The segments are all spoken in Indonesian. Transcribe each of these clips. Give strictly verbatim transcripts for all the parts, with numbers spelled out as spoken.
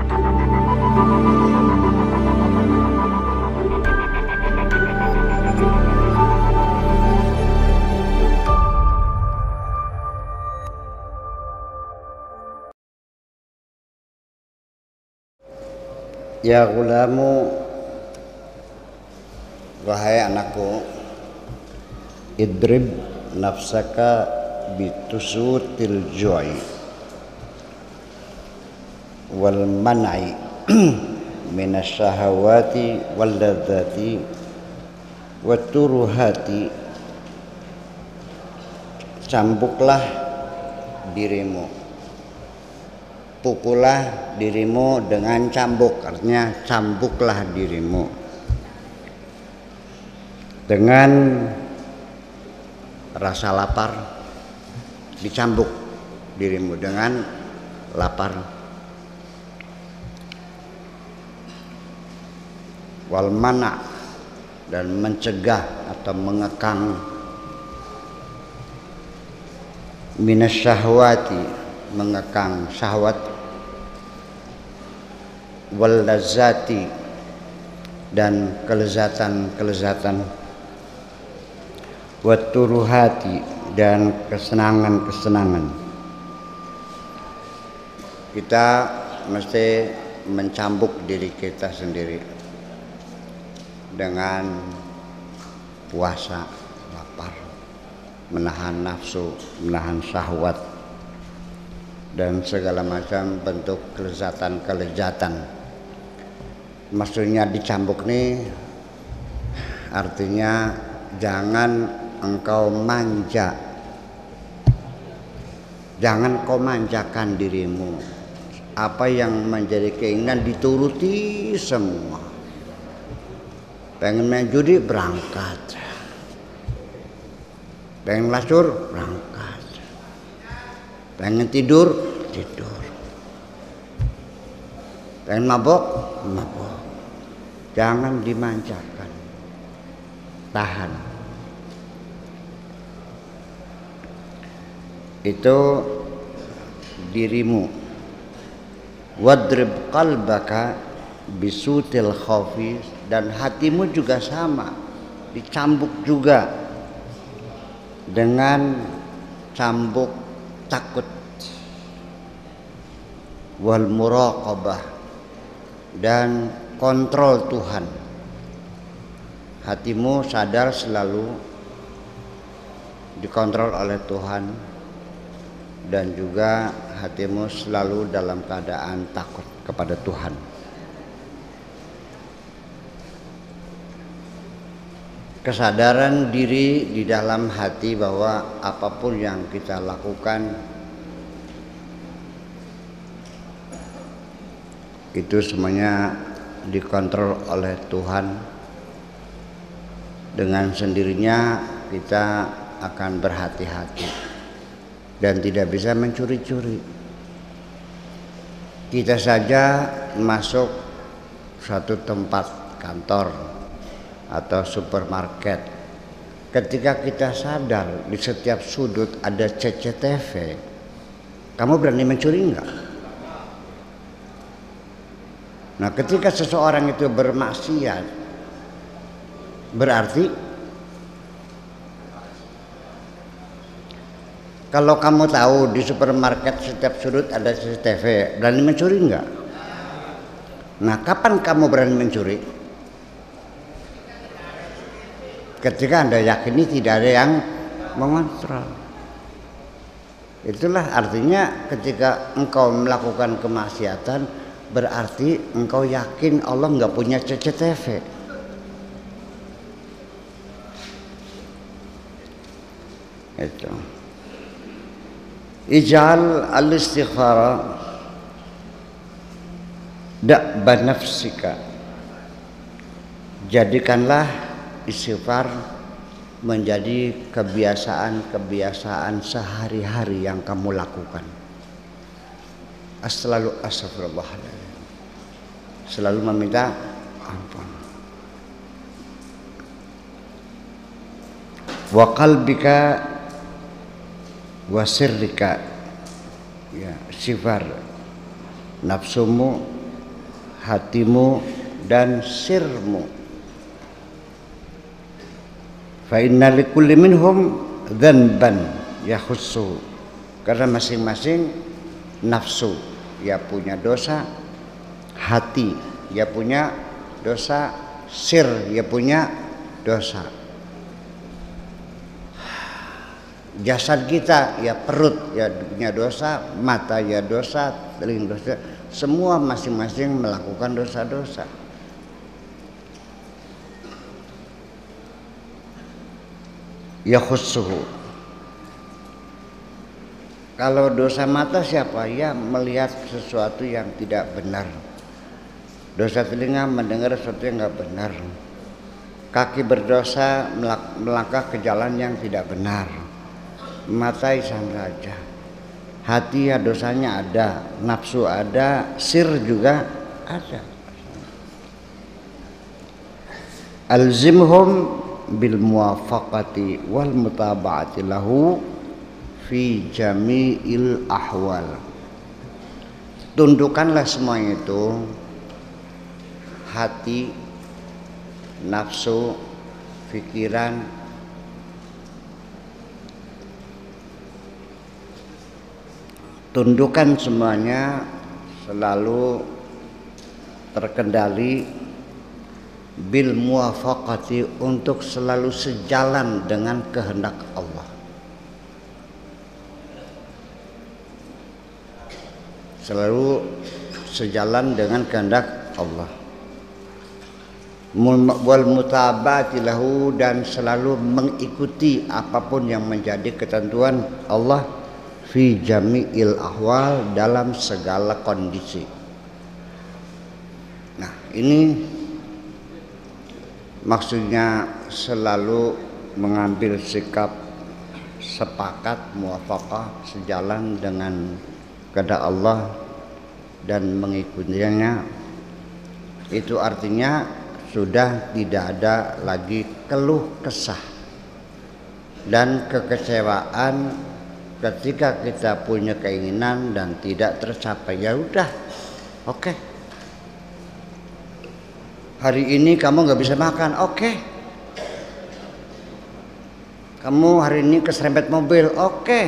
Ya gulamu, wahai anakku, idrib nafsaka bitusutil joy wal man'i minasyahawati wal ladzati wat turuhati. Cambuklah dirimu, pukullah dirimu dengan cambuk, artinya cambuklah dirimu dengan rasa lapar, dicambuk dirimu dengan lapar. Wal mana, dan mencegah atau mengekang minasyahwati, mengekang syahwat, wal lazati, dan kelezatan-kelezatan, wat turuhati, dan kesenangan-kesenangan. Kita mesti mencambuk diri kita sendiri dengan puasa, lapar, menahan nafsu, menahan syahwat, dan segala macam bentuk kelezatan-kelezatan. Maksudnya dicambuk nih, artinya jangan engkau manja, jangan kau manjakan dirimu. Apa yang menjadi keinginan dituruti semua. Pengen main judi, berangkat. Pengen lasur, berangkat. Pengen tidur, tidur. Pengen mabok, mabok. Jangan dimanjakan. Tahan. Itu dirimu. Wadrib qalbaka bisutil khawfi, dan hatimu juga sama, dicambuk juga dengan cambuk takut. Wal muraqabah, dan kontrol Tuhan. Hatimu sadar selalu dikontrol oleh Tuhan, dan juga hatimu selalu dalam keadaan takut kepada Tuhan. Kesadaran diri di dalam hati bahwa apapun yang kita lakukan itu semuanya dikontrol oleh Tuhan. Dengan sendirinya kita akan berhati-hati dan tidak bisa mencuri-curi. Kita saja masuk suatu tempat kantor atau supermarket, ketika kita sadar di setiap sudut ada C C T V, kamu berani mencuri enggak? Nah, ketika seseorang itu bermaksiat, berarti kalau kamu tahu di supermarket setiap sudut ada C C T V, berani mencuri enggak? Nah, kapan kamu berani mencuri? Ketika Anda yakini tidak ada yang mengontrol. Itulah artinya ketika engkau melakukan kemaksiatan, berarti engkau yakin Allah nggak punya C C T V. Itu. Ij'al al-istighfara da'ba nafsika. Jadikanlah istighfar menjadi kebiasaan-kebiasaan sehari-hari yang kamu lakukan. Selalu astagfirullahaladzim, selalu meminta ampun. Wa qalbika wa sirrika, ya, istighfar nafsumu hatimu dan sirmu. Fa inna likulli minhum dzanban yakhussu, karena masing-masing nafsu ya punya dosa, hati ya punya dosa, sir ya punya dosa. Jasad kita ya perut ya punya dosa, mata ya dosa, telinga dosa, semua masing-masing melakukan dosa-dosa. Yakhussuhu. Kalau dosa mata siapa? Ya melihat sesuatu yang tidak benar. Dosa telinga mendengar sesuatu yang tidak benar. Kaki berdosa melangkah ke jalan yang tidak benar. Mata isan saja. Hati ya dosanya ada, nafsu ada, sir juga ada. Alzimhum bil muwafaqati wal mutaba'ati lahu fi jami'il ahwal. Tundukkanlah semuanya itu, hati, nafsu, pikiran, tundukkan semuanya selalu terkendali bil muwafaqati, untuk selalu sejalan dengan kehendak Allah. Selalu sejalan dengan kehendak Allah. Wal mutaba'ati lahu, dan selalu mengikuti apapun yang menjadi ketentuan Allah fi jami'il ahwal, dalam segala kondisi. Nah, ini maksudnya selalu mengambil sikap sepakat, muwafaqah, sejalan dengan kehendak Allah dan mengikutinya. Itu artinya sudah tidak ada lagi keluh kesah dan kekecewaan ketika kita punya keinginan dan tidak tercapai. Ya udah, oke. Okay. Hari ini kamu nggak bisa makan, oke. Okay. Kamu hari ini keserempet mobil, oke. Okay.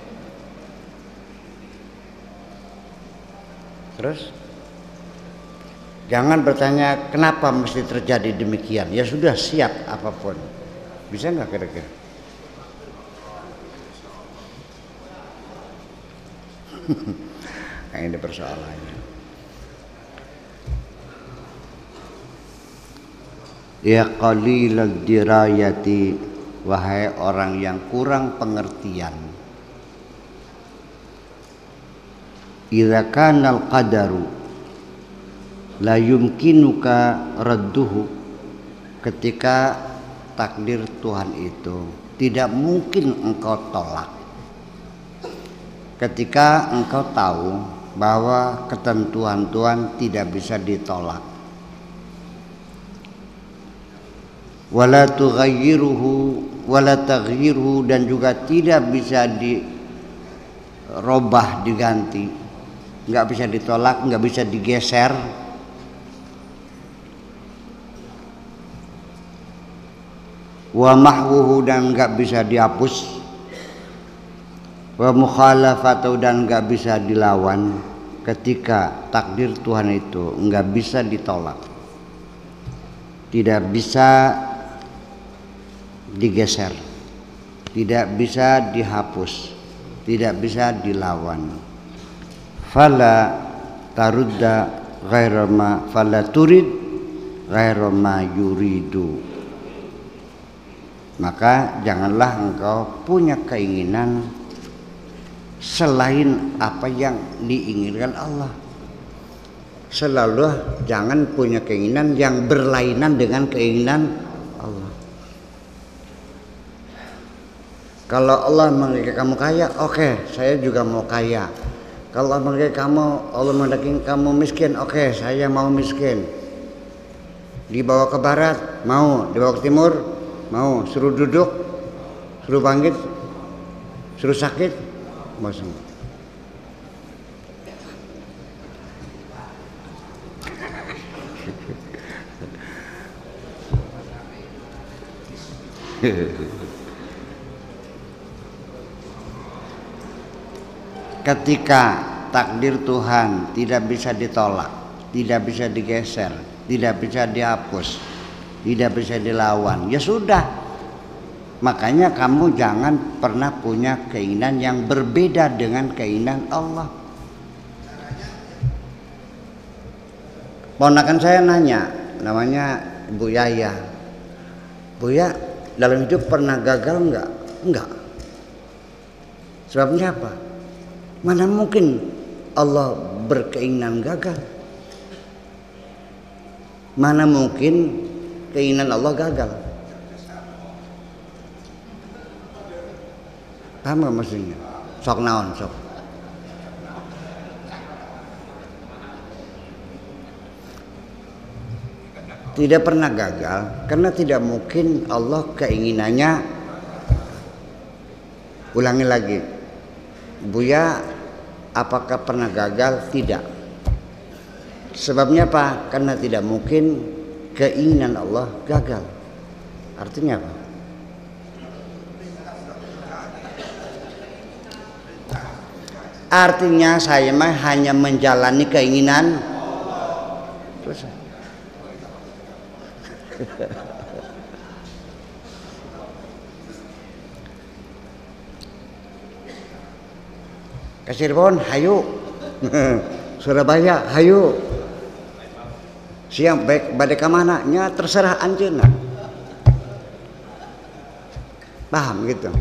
Terus jangan bertanya kenapa mesti terjadi demikian. Ya sudah, siap apapun. Bisa nggak kira-kira? Nah, ini persoalannya. Ya qalilad dirayati, wahai orang yang kurang pengertian. Idza kana al-qadaru la yumkinuka radduhu, ketika takdir Tuhan itu tidak mungkin engkau tolak. Ketika engkau tahu bahwa ketentuan Tuhan tidak bisa ditolak. Wala tughayyiruhu wala taghyiruhu, dan juga tidak bisa dirubah, diganti, nggak bisa ditolak, nggak bisa digeser. Wa mahwuhu, dan nggak bisa dihapus. Wa mukhalafatu, dan nggak bisa dilawan. Ketika takdir Tuhan itu nggak bisa ditolak, tidak bisa digeser, tidak bisa dihapus, tidak bisa dilawan. Fala tarudda ghaira ma fala turid ghaira ma yuridu, maka janganlah engkau punya keinginan selain apa yang diinginkan Allah. Selalu jangan punya keinginan yang berlainan dengan keinginan Allah. Kalau Allah menginginkan kamu kaya, oke, okay, saya juga mau kaya. Kalau Allah menginginkan kamu, Allah menginginkan kamu miskin, oke, okay, saya mau miskin. Dibawa ke barat, mau. Dibawa ke timur, mau. Suruh duduk, suruh bangkit, suruh sakit, mau sembuh. Ketika takdir Tuhan tidak bisa ditolak, tidak bisa digeser, tidak bisa dihapus, tidak bisa dilawan, ya sudah. Makanya kamu jangan pernah punya keinginan yang berbeda dengan keinginan Allah. Ponakan saya nanya, namanya Bu Yaya, Buya, dalam hidup pernah gagal enggak? Enggak. Sebabnya apa? Mana mungkin Allah berkeinginan gagal? Mana mungkin keinginan Allah gagal? Paham gak maksudnya? Sok naon sok. Tidak pernah gagal karena tidak mungkin Allah keinginannya. Ulangi lagi, Buya, apakah pernah gagal? Tidak. Sebabnya apa? Karena tidak mungkin keinginan Allah gagal. Artinya apa? Artinya saya mah hanya menjalani keinginan. Terus ke Cirebon, hayu. Surabaya, hayu. Siang baik bade ka mana? Nya terserah anjeunna. Paham gitu.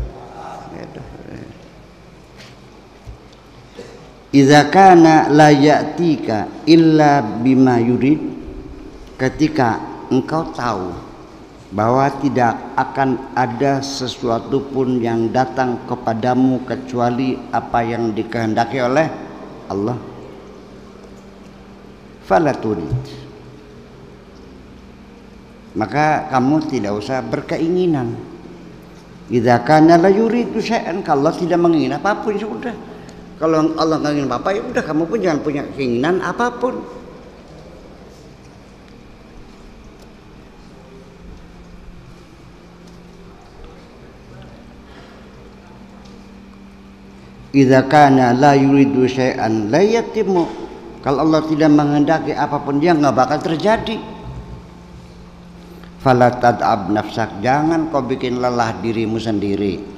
Idza kana la ya'tika illa bima yurid, ketika engkau tahu bahwa tidak akan ada sesuatu pun yang datang kepadamu kecuali apa yang dikehendaki oleh Allah, fala turid, maka kamu tidak usah berkeinginan. Idza kana la yuridu syai'an, kalau tidak menginginkan apapun sudah. Kalau Allah nggak ingin apa-apa, ya udah kamu pun jangan punya keinginan apapun. Idza kana la yuridu syai'an la yatimmu, kalau Allah tidak menghendaki apapun dia nggak bakal terjadi. Fala tad'ab nafsak, jangan kau bikin lelah dirimu sendiri.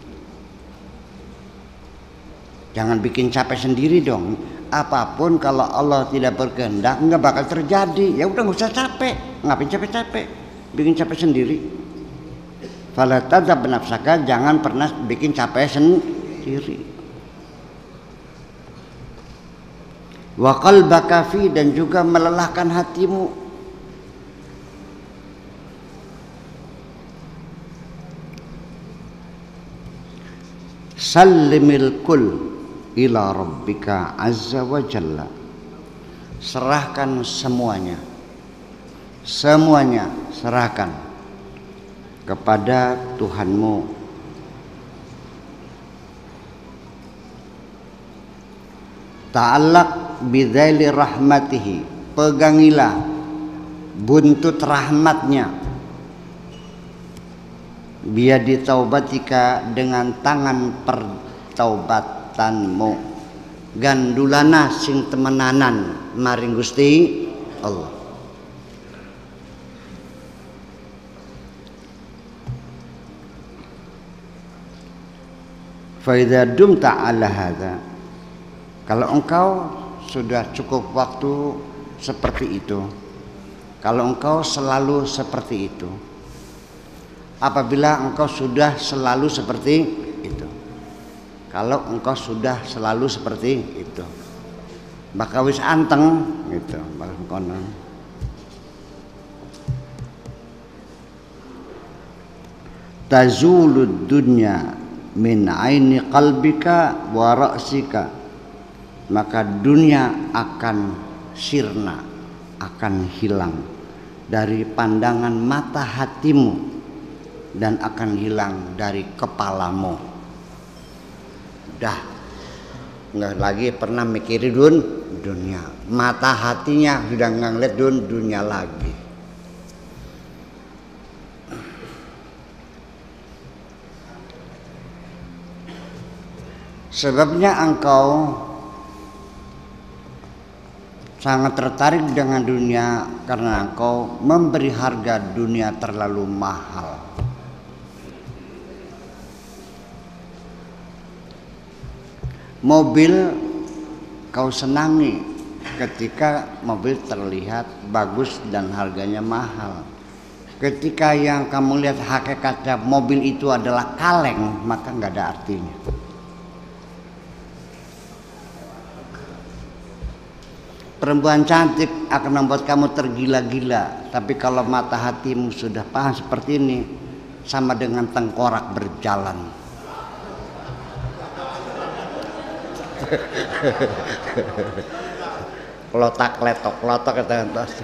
Jangan bikin capek sendiri dong. Apapun kalau Allah tidak berkehendak nggak bakal terjadi. Ya udah nggak usah capek. Ngapain capek-capek? Bikin capek sendiri. Fala tad'ab nafsaka, jangan pernah bikin capek sendiri. Wa qalbaka fi, dan juga melelahkan hatimu. Sallimil kul ila rabbika azza wa jalla, serahkan semuanya, semuanya serahkan kepada Tuhanmu. Ta'allaq bidzaili rahmatihi, pegangilah buntut rahmatnya. Biadi taubatika, dengan tangan pertaubatanmu. Gandulana sing temenanan maring Gusti Allah. Fa idza dumta ala hadza, kalau engkau sudah cukup waktu seperti itu, kalau engkau selalu seperti itu, apabila engkau sudah selalu seperti itu, kalau engkau sudah selalu seperti itu, maka wis anteng gitu, kono. Tazulud dunya min aini qalbika wa ra'sika, maka dunia akan sirna, akan hilang dari pandangan mata hatimu dan akan hilang dari kepalamu. Dah nggak lagi pernah mikirin dun dunia, mata hatinya sudah nggak ngeliat dun dunia lagi. Sebabnya engkau sangat tertarik dengan dunia karena engkau memberi harga dunia terlalu mahal. Mobil kau senangi ketika mobil terlihat bagus dan harganya mahal. Ketika yang kamu lihat hakikatnya mobil itu adalah kaleng, maka nggak ada artinya. Perempuan cantik akan membuat kamu tergila-gila, tapi kalau mata hatimu sudah paham seperti ini, sama dengan tengkorak berjalan. Klotak letok klotak kata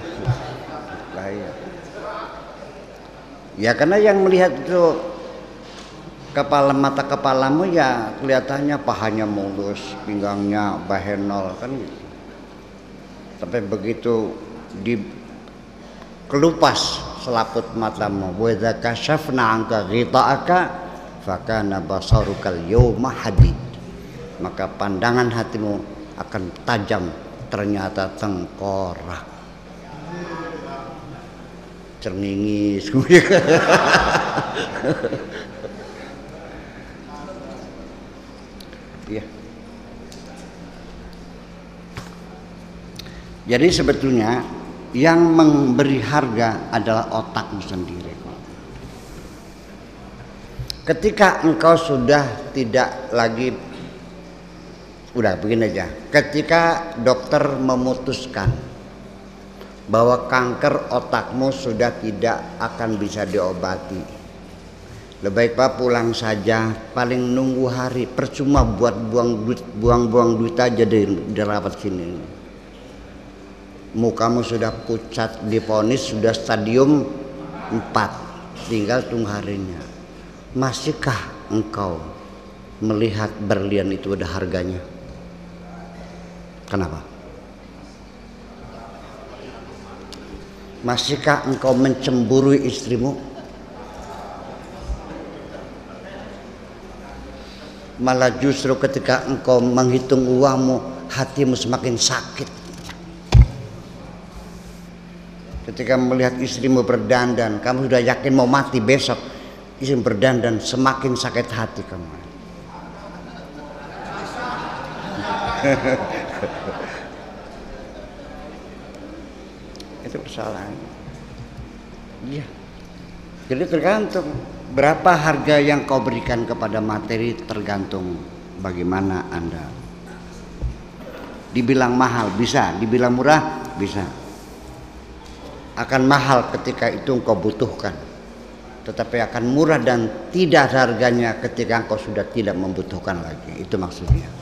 ya, karena yang melihat itu kepala mata kepalamu ya kelihatannya pahanya mulus, pinggangnya bahenol kan gitu. Tapi begitu dikelupas selaput matamu, wa idza kashafna anka ghita'aka fakana basarukal yawma hadid, maka pandangan hatimu akan tajam, ternyata tengkorak. Cerningis. Ya. Jadi sebetulnya yang memberi harga adalah otakmu sendiri. Ketika engkau sudah tidak lagi, udah begini aja, ketika dokter memutuskan bahwa kanker otakmu sudah tidak akan bisa diobati, lebih baik pulang saja, paling nunggu hari, percuma buat buang duit, buang-buang duit aja di dirawat sini. Mukamu sudah pucat, divonis sudah stadium empat, tinggal tunggu harinya. Masihkah engkau melihat berlian itu ada harganya? Kenapa? Masihkah engkau mencemburui istrimu? Malah justru ketika engkau menghitung uangmu, hatimu semakin sakit. Ketika melihat istrimu berdandan, kamu sudah yakin mau mati besok, istri berdandan, semakin sakit hati kamu. Itu kesalahan. Iya. Jadi tergantung berapa harga yang kau berikan kepada materi, tergantung bagaimana Anda. Dibilang mahal bisa, dibilang murah bisa. Akan mahal ketika itu engkau butuhkan, tetapi akan murah dan tidak ada harganya ketika engkau sudah tidak membutuhkan lagi. Itu maksudnya.